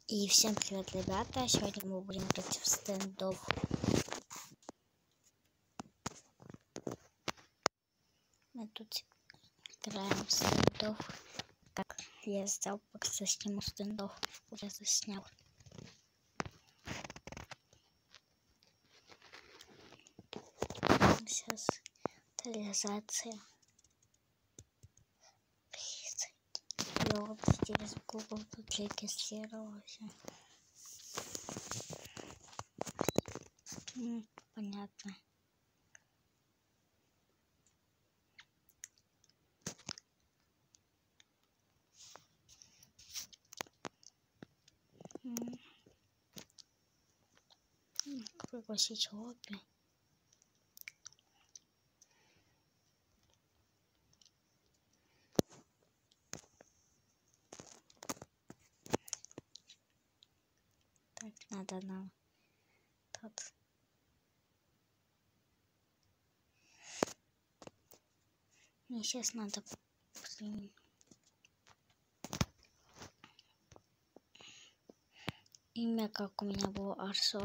И всем привет, ребята! Сегодня мы будем играть в стендов. Мы тут играем в стендов. Так, я сделал, пока сниму стендов. Уже заснял. Сейчас реализация. Я вот через Google тут регистрировался. Понятно. Пригласить лобби. Так, надо нам тут. Мне сейчас надо имя, как у меня было, Арслан.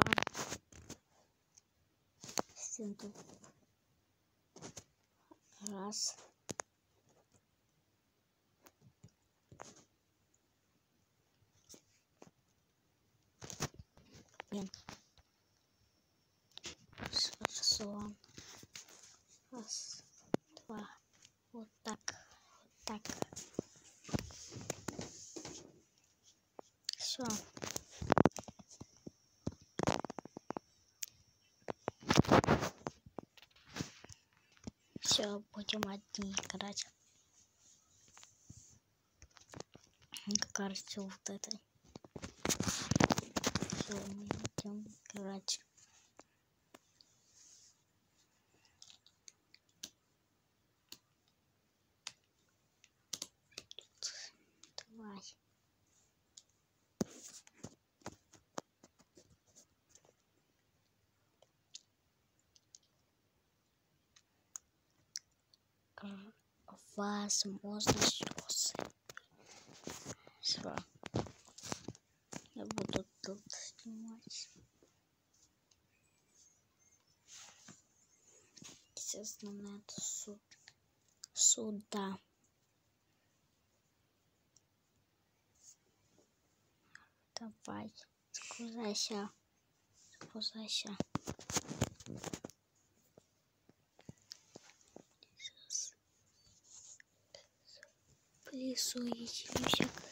Раз. Арслан. Раз, два. Вот так. Вот так. Все. Все, будем одни играть. Кажется, вот этой. Все, мы идем играть. Давай. Возможно, слезы. Все. Я буду тут снимать. Естественно, надо сюда. Давай. Скузайся. Скузайся. Сейчас. Порисуете всякое.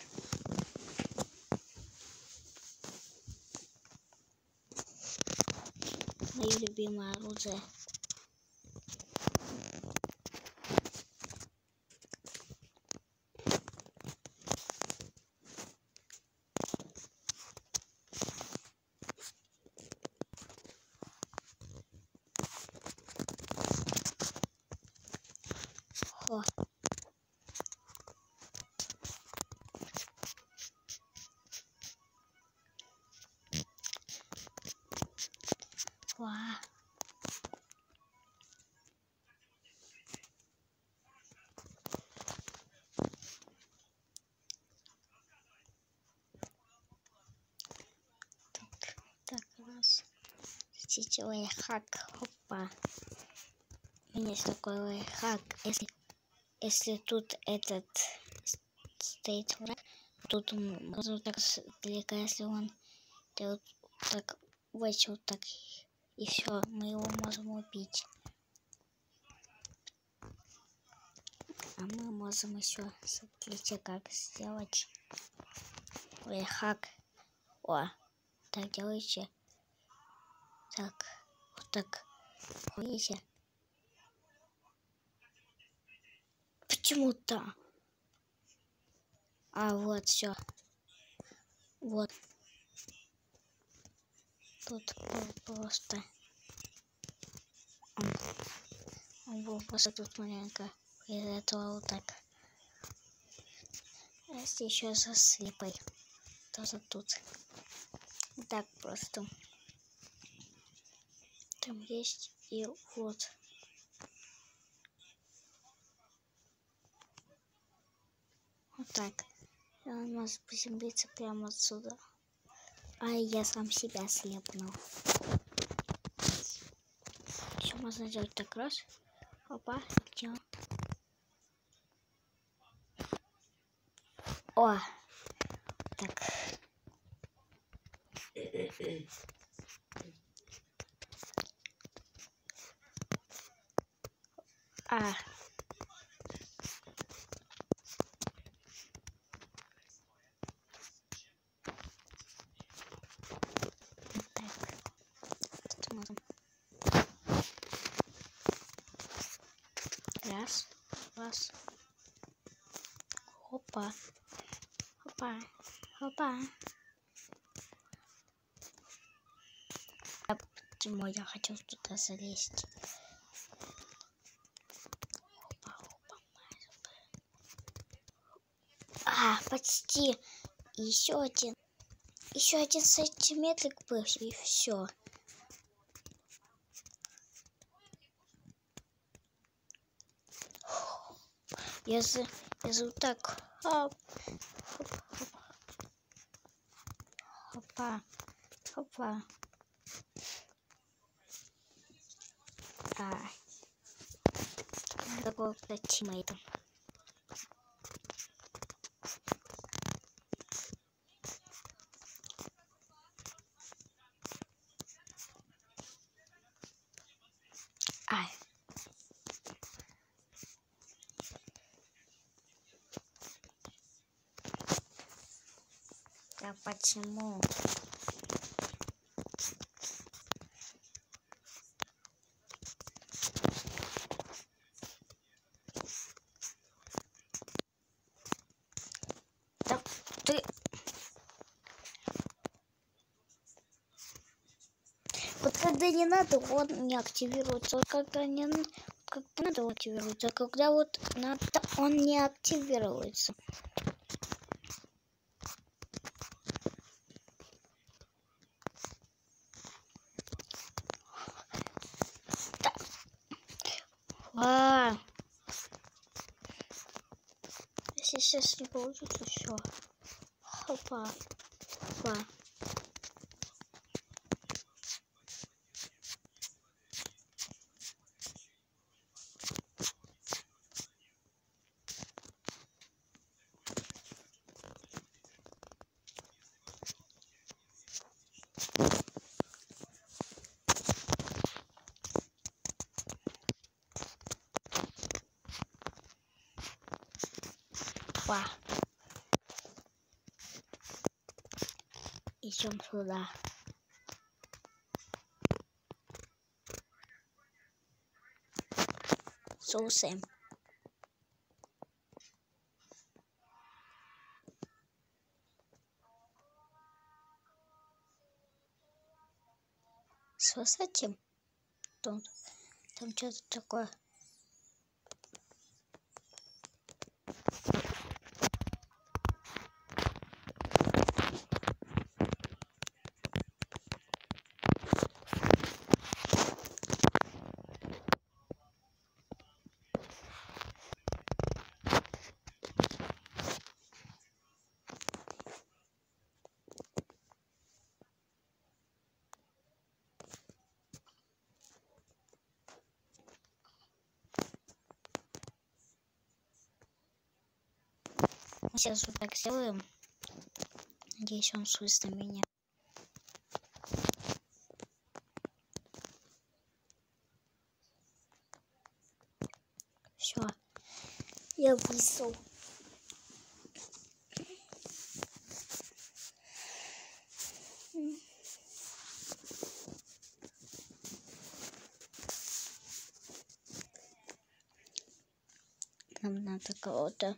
Мое любимое оружие. О. Ва. Так, раз. Хотите лайфхак? Опа. У меня есть такой лайфхак. Если тут этот стоит враг, тут можно так далеко, если он делает так, вот так, и все, мы его можем убить. А мы можем еще, смотрите, как сделать лайфхак. О, так делайте. Так, вот так. Видите? Почему-то. А вот все. Вот. Тут просто. Он был просто тут маленько. Из этого вот так. А если еще со слепой, тоже тут. Так просто. Там есть и вот. Вот так. И он может приземлиться прямо отсюда. Ай, я сам себя слепнул. Все можно сделать так раз. Опа, где? О, так. А. Раз, раз. Опа. Опа. Опа. А почему я хотел туда залезть? Опа, опа. А, почти. Еще один. Еще один сантиметрик был, и все. Если вот так. Хоп, хоп, хоп. Опа. Опа. А. Какого-то тиммейта. Ай. Да почему? Да ты... Вот когда не надо, он не активируется. Вот когда не когда надо, он активируется. А когда вот надо, он не активируется. Да. Если сейчас не получится, все. Опа. Опа. Опа. Идем сюда. Слушаем. С высоты. Там что-то такое. Сейчас вот так сделаем. Надеюсь, он слышит меня. Все, я вышел. Нам надо кого-то.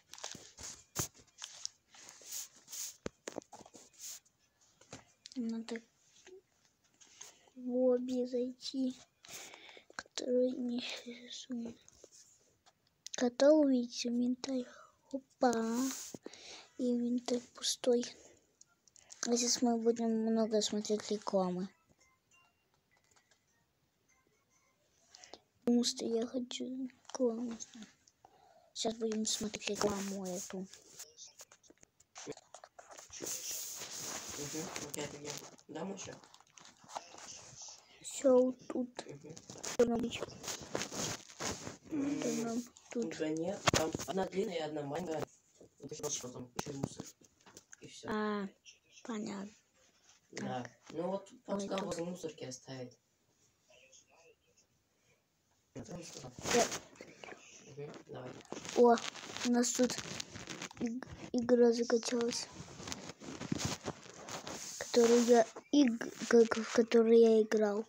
Надо в лобби зайти, который не рисует. Когда увидите инвентарь. Опа. Инвентарь пустой. А сейчас мы будем много смотреть рекламы. Потому что я хочу рекламу. Сейчас будем смотреть рекламу эту. Окей, офигенно. Да, Муся? Все тут. Тут. Да нет, там одна длинная и одна маленькая. Вот еще что там, еще и мусор. И все. Понятно. Да. Ну вот, папа сказал возле мусорки оставить. Давай. О, у нас тут игра закачалась, в которую я играл.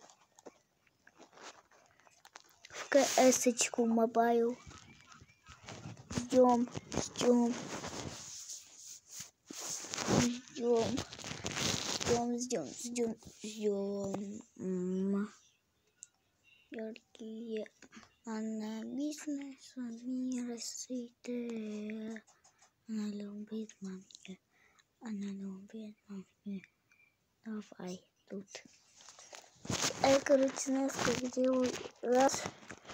В КС-очку Mobile. Ждем. Яркие она бизнес, мира сыты. Она любит мамки. Давай тут. Я, короче, знаешь, как делаю. Раз.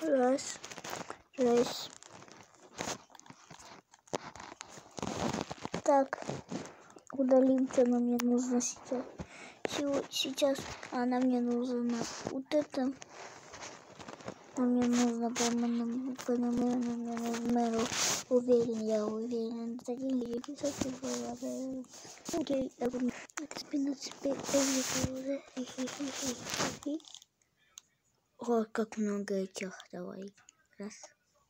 Так, удалим, что нам мне нужно сейчас. Сейчас она мне нужна. Вот это. Мне нужно по номеру. Уверен. За деньги окей, спину теперь. О, как много этих. Давай. Раз.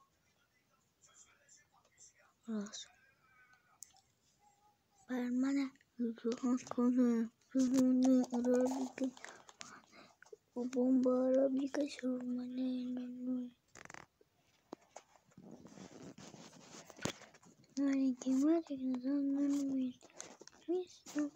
Бармана. Бомба арабика маленький мальчик на место.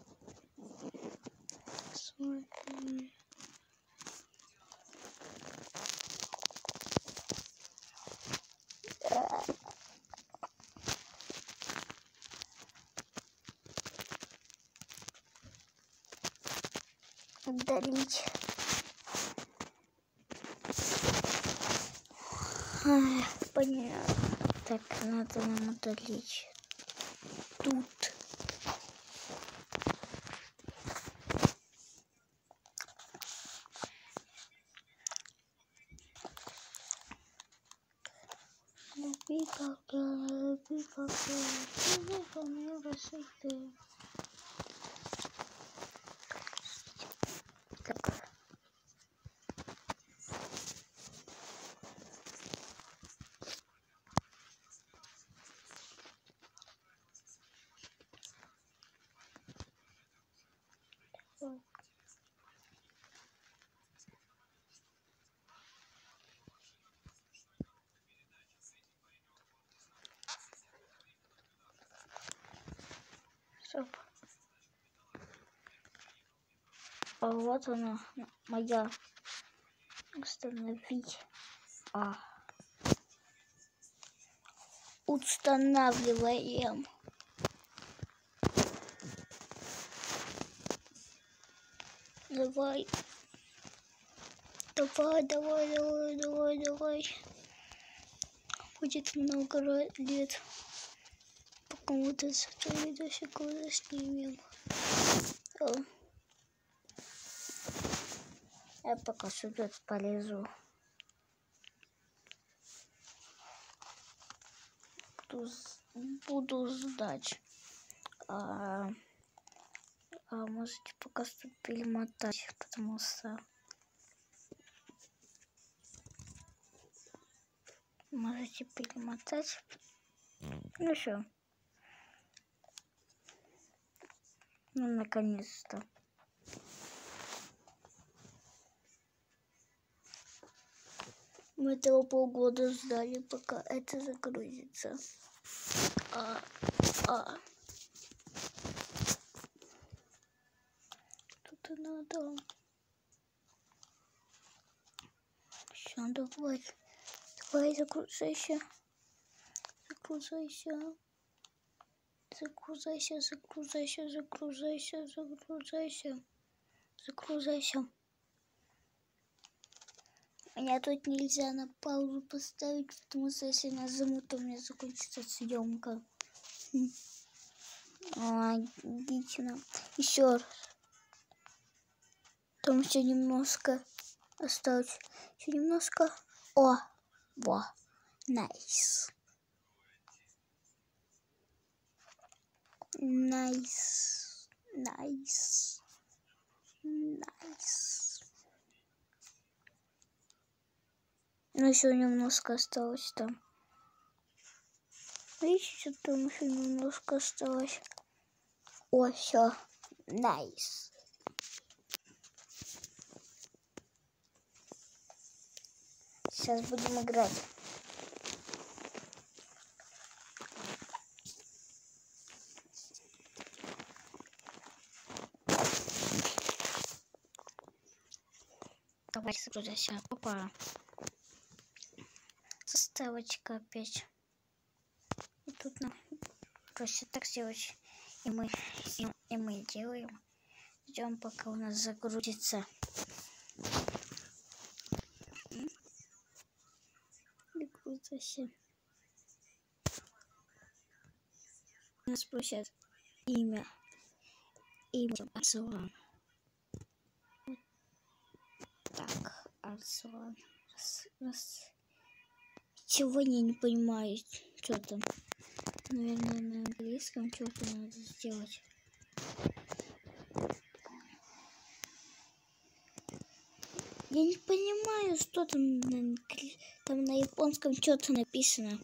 Удалить. Понятно. Так, надо нам удалить. Тут. Стоп. А вот она, моя. Установить. Устанавливаем. Давай. Будет много лет. Пока вот это видосик уже снимем. Я пока сюда полезу. Буду ждать. Можете пока что перемотать, потому что можете перемотать. Ну все. Ну наконец-то. Мы этого полгода ждали, пока это загрузится. Тут и надо. Все, давай. Давай, загрузайся. Меня тут нельзя на паузу поставить, потому что если нажму, то у меня закончится съемка. Логично. Еще раз. Там еще немножко осталось. Еще немножко. О, во, найс. Найс. Найс. Найс. Ну, еще немножко осталось там. Видите, там еще немножко осталось. О, все. Найс. Сейчас будем играть. Давай загрузимся. Опа. Заставочка опять. И тут нам просят так сделать. И мы делаем. Ждем, пока у нас загрузится. Загрузился. Нас просят имя. Имя Арслан. Так, Арслан. Сегодня не понимаю, что там. Наверное, на английском что-то надо сделать. Я не понимаю, что там на японском что-то написано.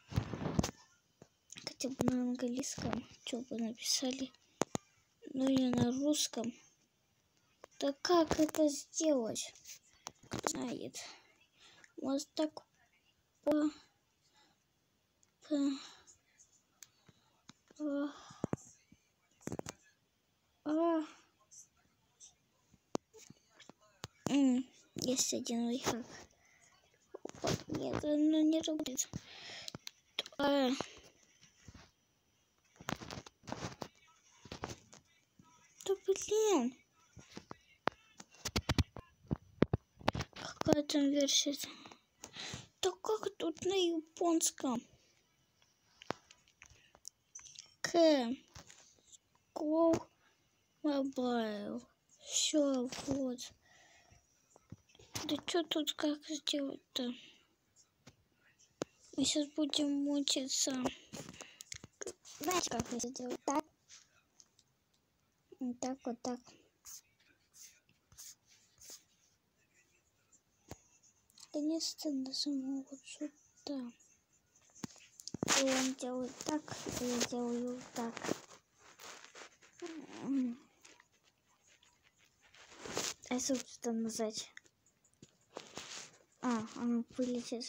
Хотя бы на английском что бы написали. Но не на русском. Да как это сделать? Кто знает. Вот так Есть один лайфхак. Нет, оно не работает. Да блин. Какая там версия? Да как тут на японском? Go Mobile. Все, вот. Да что тут как сделать-то? Мы сейчас будем мучиться. Знаете, как это сделать? Так. Вот так, вот так. Наконец-то нажму вот сюда. И он делает так, и я делаю так. А если что нажать? Оно вылетит.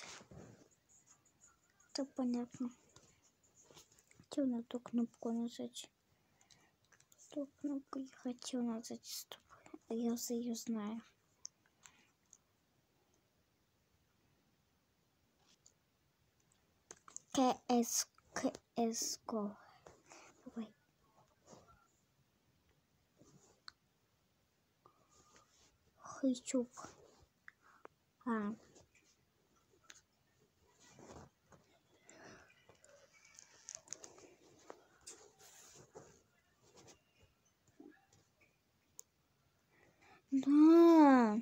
Так понятно. Хотел на ту кнопку нажать. Ту кнопку я хотел нажать. Стоп. Я уже ее знаю. CSGO. Давай. YouTube. Да.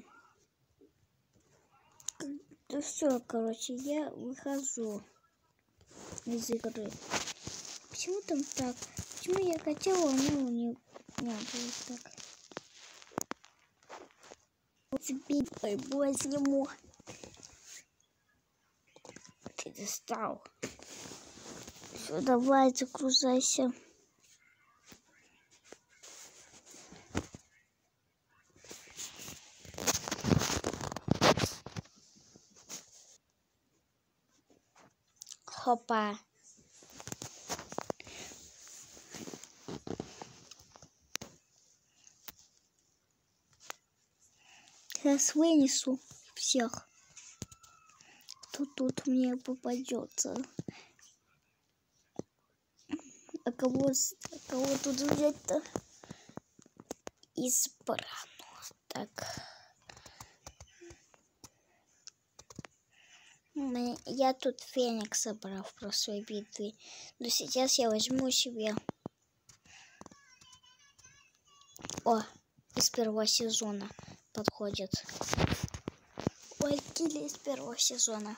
Да все, короче, я выхожу из игры. Почему там так? Почему я хотела, но не было так. Вот тебе возьму. Ты достал. Все, давай, загружайся. Хопа. Сейчас вынесу всех. Кто тут мне попадется. А кого тут взять-то? Избрано. Так. Я тут Феникс собрал в прошлой битве. Но сейчас я возьму себе... из первого сезона. подходит. Валькирия из первого сезона.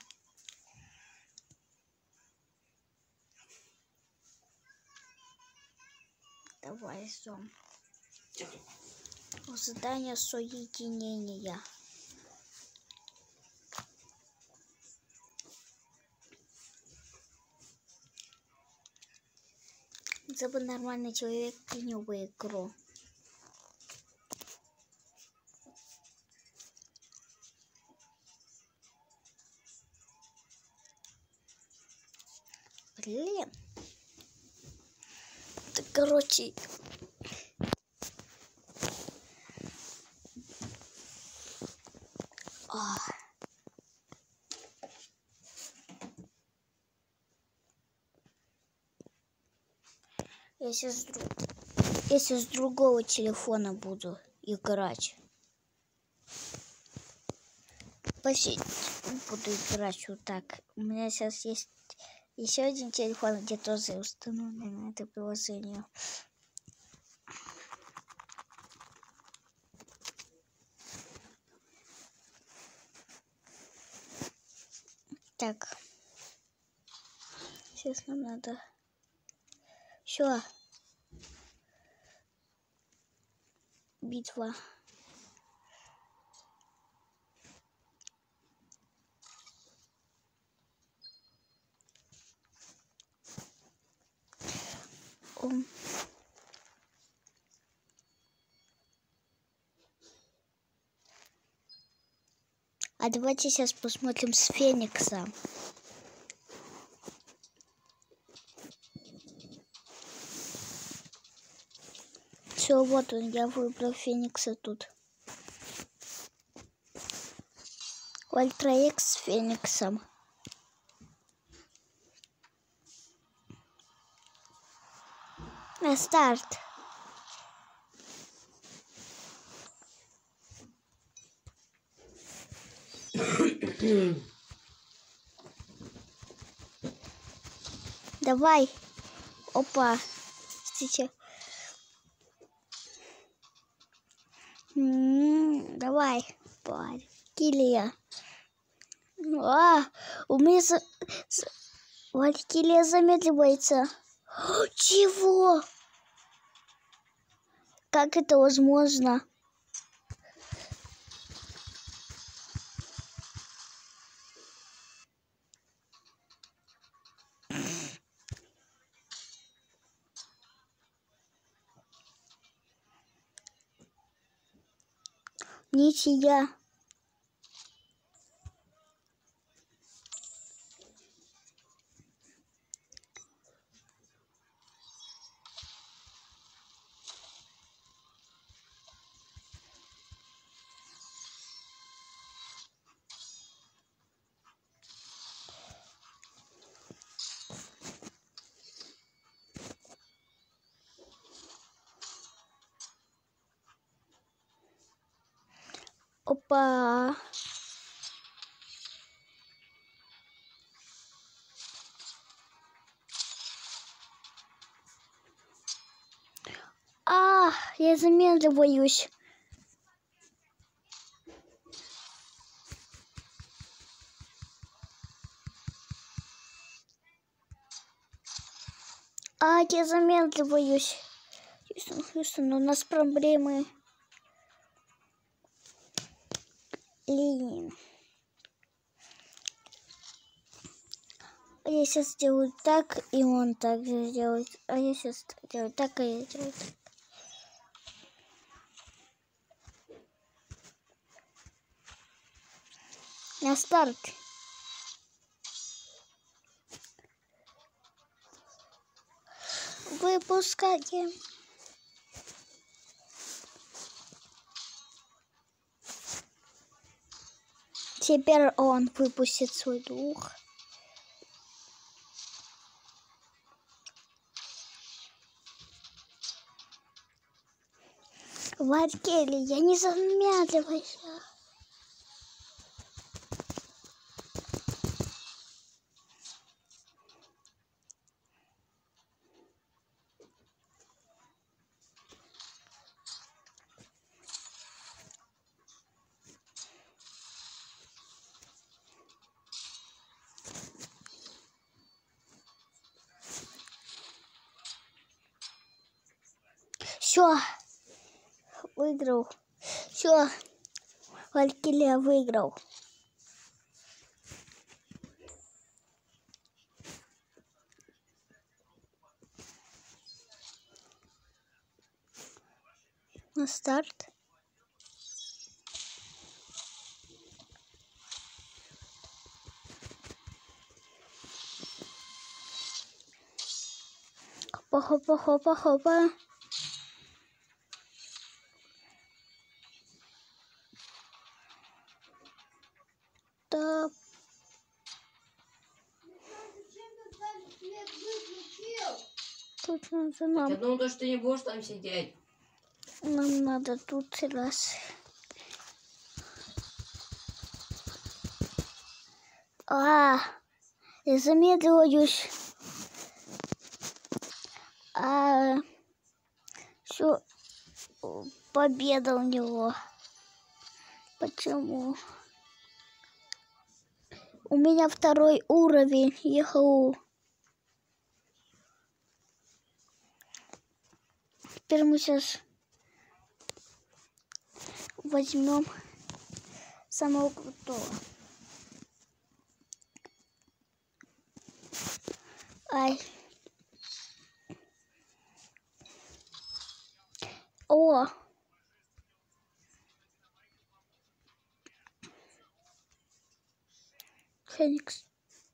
Давай ждем. Задание соединения. Это бы нормальный человек принял бы игру. Блин. Так, короче. Если с другого телефона буду играть. Почти буду играть вот так. У меня сейчас есть еще один телефон, где тоже установлено это приложение. Так. Сейчас нам надо... Все. Битва. А давайте сейчас посмотрим с Феникса. Все, вот он, я выбрал Феникса тут. Ультра Икс с Фениксом. На старт. Давай. Опа. Смотрите. Давай. Валькирия. У меня Валькирия замедливается. Чего? Как это возможно? Ничья. Опа. Я замедливаюсь. Я замедливаюсь. Хьюстон, у нас проблемы. Блин. Я сейчас сделаю так, и он так же сделает. А я сейчас делаю так, и я делаю так. На старт. Выпускаем. Теперь он выпустит свой дух. Валькирия, не замедливайся. Все, выиграл. Все, Валькирия выиграл. На старт. Хопа-хопа-хопа-хопа. Да. Тут надо нам. Я думал, что ты не будешь там сидеть. Нам надо тут раз. Я замедлилась. Все, победа у него. Почему? У меня 2-й уровень. Ехал. Теперь мы сейчас возьмем самого крутого. Ай. О. Феникс.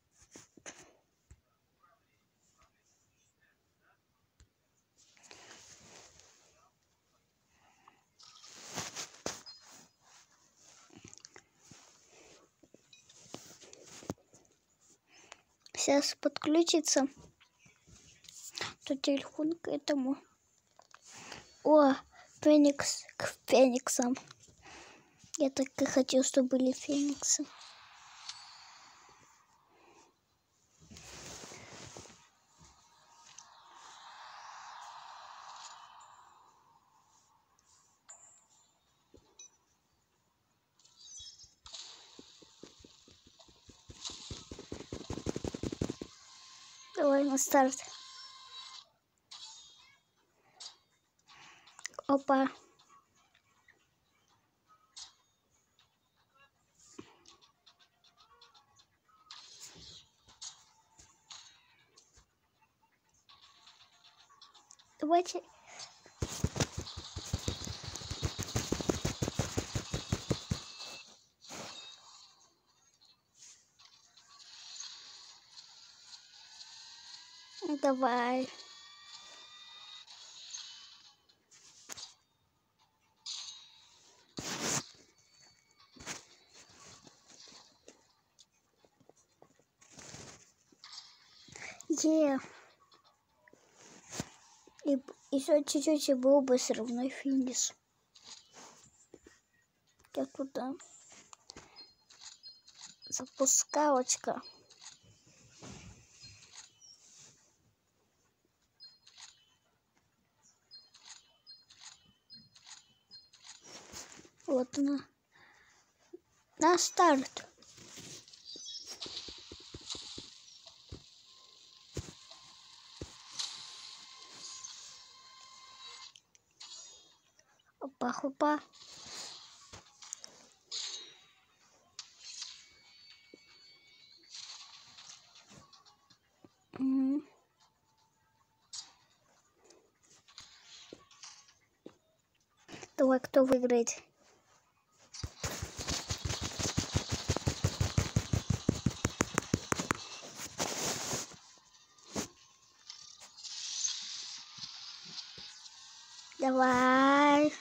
Сейчас подключится то телефон к этому. О, Феникс к Фениксам. Я так и хотел, чтобы были Фениксы. Давай на старт. Опа. Давайте. Давай. И еще чуть-чуть и был бы все равно финиш. Я туда. Запускалочка. Вот она. На старт. Опа-хопа. Давай, кто выиграет? Давай.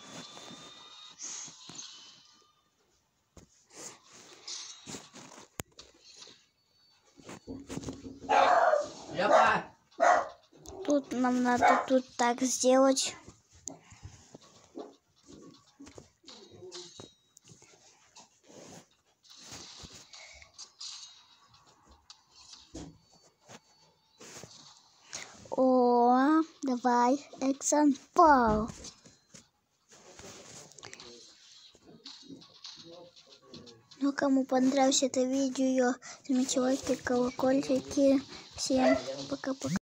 Лёха! Тут нам надо тут так сделать. О, давай, экземпляр. Ну, кому понравилось это видео, жмите лайки, колокольчики. Всем пока-пока.